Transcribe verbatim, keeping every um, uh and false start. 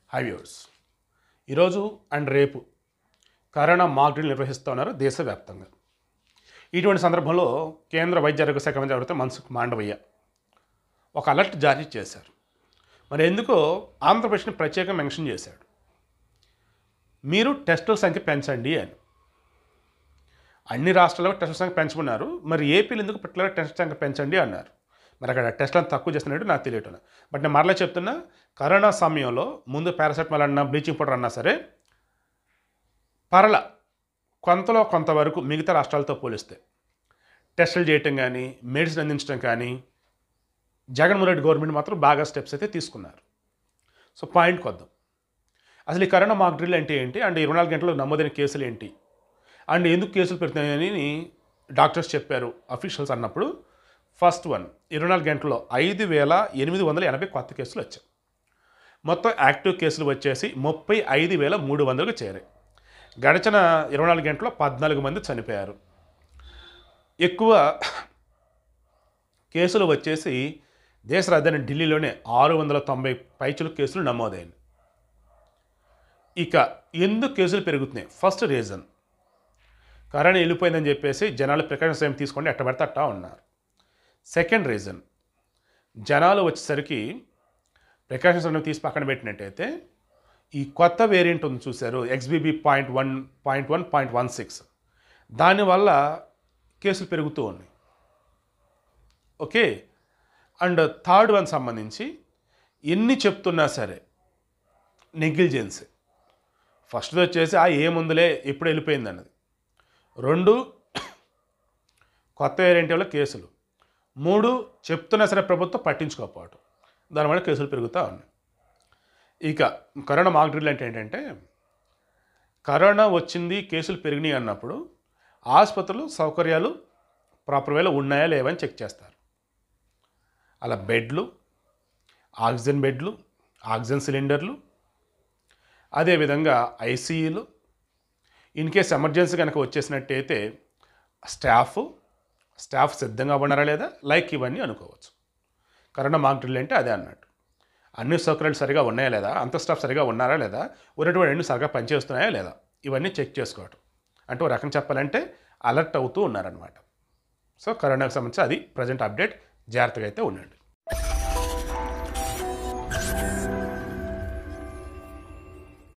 High viewers, ఈరోజు and రేపు corona mock drill నిర్వహిస్తున్నారు దేశవ్యాప్తంగా. ఇటువంటి సందర్భంలో కేంద్ర వైద్య ఆరోగ్య శాఖ మంత్రి ఎవరైతే మన్సుఖ్ మాండవయ్య ఒక అలర్ట్ జారీ చేశారు. మరి ఎందుకో ఆంధ్రప్రదేశ్ని ప్రత్యేకంగా మెన్షన్ చేశాడు. మీరు టెస్టుల సంఖ్య పెంచండి అని. అన్ని రాష్ట్రాల్లో టెస్టుల సంఖ్య పెంచుకున్నారు, మరి ఏపీలో ఎందుకు పర్టికులర్ టెస్ట్ సంఖ్య పెంచండి అన్నారు. మరి అక్కడ టెస్ట్లను తక్కువ చేస్తున్నట్టు నాకు తెలియటం. బట్ నేను మరలా చెప్తున్నా, కరోనా సమయంలో ముందు పారాసెటమాల్ అన్నా బ్లీచింగ్ పౌడర్ అన్నా సరే పర్ల కొంతలో కొంతవరకు మిగతా రాష్ట్రాలతో పోలిస్తే టెస్టులు చేయటం కానీ మెడిసిన్ అందించడం కానీ జగన్మోహన్ రెడ్డి గవర్నమెంట్ మాత్రం బాగా స్టెప్స్ అయితే తీసుకున్నారు. సో పాయింట్కి వద్దాం. అసలు ఈ కరోనా మాక్ డ్రిల్ అంటే ఏంటి, అండ్ ఇరవై నాలుగు గంటలు నమోదైన కేసులు ఏంటి, అండ్ ఎందుకు కేసులు పెడుతున్నాయని డాక్టర్స్ చెప్పారు అఫీషియల్స్ అన్నప్పుడు, ఫస్ట్ వన్ ఇరవై నాలుగు గంటల్లో ఐదు వేల ఎనిమిది వందల ఎనభై కొత్త కేసులు వచ్చాయి. మొత్తం యాక్టివ్ కేసులు వచ్చేసి ముప్పై ఐదు వేల మూడు వందలకు చేరాయి. గడిచిన ఇరవై నాలుగు గంటల్లో పద్నాలుగు మంది చనిపోయారు. ఎక్కువ కేసులు వచ్చేసి దేశ రాజధాని ఢిల్లీలోనే ఆరు వందల తొంభై పైచులు కేసులు నమోదైనవి. ఇక ఎందుకు కేసులు పెరుగుతున్నాయి? ఫస్ట్ రీజన్ కరోనా వెళ్ళిపోయిందని చెప్పేసి జనాలు ప్రికాషన్స్ ఏమి తీసుకోండి ఎట్టబడితే అట్టా ఉన్నారు. సెకండ్ రీజన్, జనాలు వచ్చేసరికి ప్రికాషన్స్ అనేవి తీసి పక్కన పెట్టినట్టయితే ఈ కొత్త వేరియంట్ ఉంది చూశారు, XBB point one point one point one six దానివల్ల కేసులు పెరుగుతూ ఉన్నాయి. ఓకే, అండ్ థర్డ్ వన్ సంబంధించి ఎన్ని చెప్తున్నా సరే నెగ్లిజెన్సీ. ఫస్ట్ది వచ్చేసి ఆ ఏముందులే ఎప్పుడు వెళ్ళిపోయింది అన్నది. రెండు, కొత్త వేరియంట్ వల్ల కేసులు. మూడు, చెప్తున్నా సరే ప్రభుత్వం పట్టించుకోకపోవటం, దానివల్ల కేసులు పెరుగుతూ ఉన్నాయి. ఇక కరోనా మాక్ డ్రిల్ అంటే ఏంటంటే, కరోనా వచ్చింది కేసులు పెరిగినాయి అన్నప్పుడు ఆసుపత్రులు సౌకర్యాలు ప్రాపర్ వేలో ఉన్నాయా లేవని చెక్ చేస్తారు. అలా బెడ్లు, ఆక్సిజన్ బెడ్లు, ఆక్సిజన్ సిలిండర్లు, అదేవిధంగా ఐసీయూలు, ఇన్ కేస్ ఎమర్జెన్సీ కనుక వచ్చేసినట్టయితే స్టాఫ్ స్టాఫ్ సిద్ధంగా ఉన్నారా లేదా, లైక్ ఇవన్నీ అనుకోవచ్చు. కరోనా మాక్ డ్రిల్ అంటే అదే అన్నట్టు. అన్ని సౌకర్యాలు సరిగా ఉన్నాయా లేదా, అంత స్టాఫ్ సరిగా ఉన్నారా లేదా, ఉన్నటువంటి అన్ని సరిగా పనిచేస్తున్నాయా లేదా, ఇవన్నీ చెక్ చేసుకోవటం. అంటే ఒక రకం చెప్పాలంటే అలర్ట్ అవుతూ ఉన్నారనమాట. సో కరోనాకు సంబంధించి అది ప్రజెంట్ అప్డేట్. జాగ్రత్తగా అయితే ఉండండి.